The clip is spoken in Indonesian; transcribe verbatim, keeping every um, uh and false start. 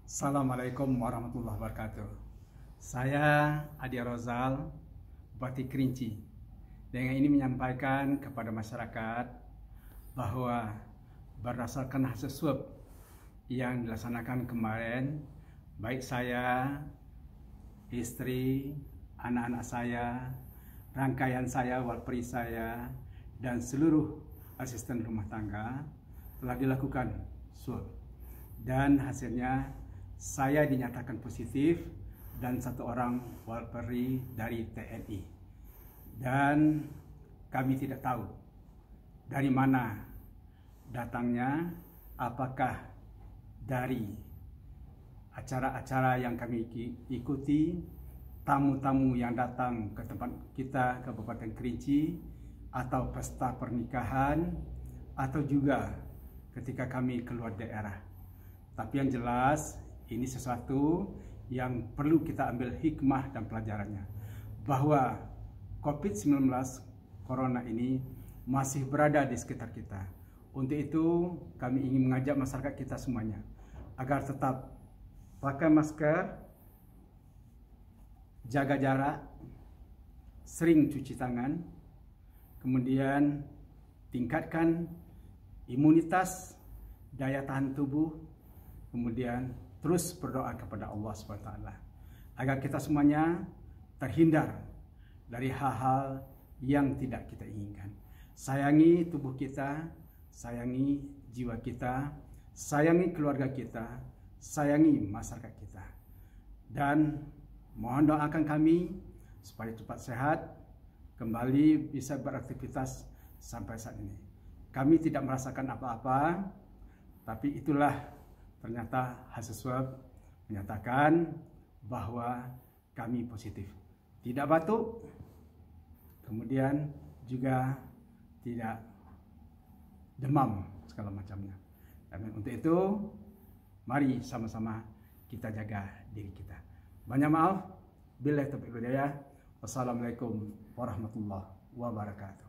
Assalamualaikum warahmatullahi wabarakatuh. Saya Adi Rozal, Bupati Kerinci. Dengan ini menyampaikan kepada masyarakat bahwa berdasarkan hasil swab yang dilaksanakan kemarin, baik saya, istri, anak-anak saya, rangkaian saya, walperi saya, dan seluruh asisten rumah tangga telah dilakukan swab. Dan hasilnya saya dinyatakan positif dan satu orang walperi dari T N I. Dan kami tidak tahu dari mana datangnya, apakah dari acara-acara yang kami ikuti, tamu-tamu yang datang ke tempat kita, Kabupaten Kerinci, atau pesta pernikahan, atau juga ketika kami keluar daerah. Tapi yang jelas, ini sesuatu yang perlu kita ambil hikmah dan pelajarannya, bahwa COVID sembilan belas Corona ini masih berada di sekitar kita. Untuk itu kami ingin mengajak masyarakat kita semuanya agar tetap pakai masker, jaga jarak, sering cuci tangan, kemudian tingkatkan imunitas, daya tahan tubuh, kemudian terus berdoa kepada Allah subhanahu wa taala agar kita semuanya terhindar dari hal-hal yang tidak kita inginkan. Sayangi tubuh kita, sayangi jiwa kita, sayangi keluarga kita, sayangi masyarakat kita. Dan mohon doakan kami supaya cepat sehat, kembali bisa beraktivitas sampai saat ini. Kami tidak merasakan apa-apa, tapi itulah ternyata hasil swab menyatakan bahwa kami positif. Tidak batuk, kemudian juga tidak demam segala macamnya. Dan untuk itu, mari sama-sama kita jaga diri kita. Banyak maaf. Billahi taufiq wal hidayah. Wassalamualaikum warahmatullahi wabarakatuh.